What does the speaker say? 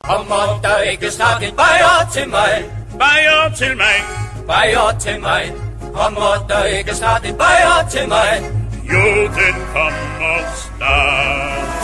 Kommer der ikke snart en bajer til mig? Bajer til mig. Bajer til mig. Kommer der ikke snart en bajer til mig? Jo, den kommer snart.